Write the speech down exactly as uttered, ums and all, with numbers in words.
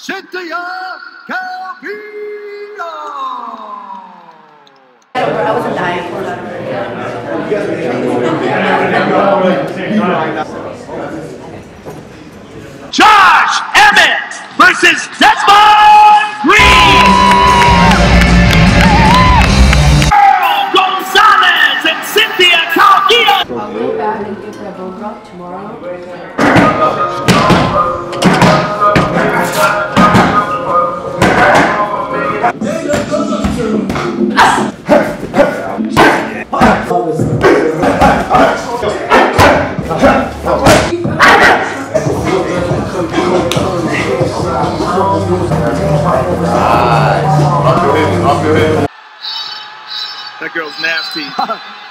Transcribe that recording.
Cynthia, Calvillo. I wasn't dying. Josh Emmett versus Desmond Green. Pearl Gonzales and Cynthia Calvillo. I'll go back and give that bone drop tomorrow. That girl's nasty.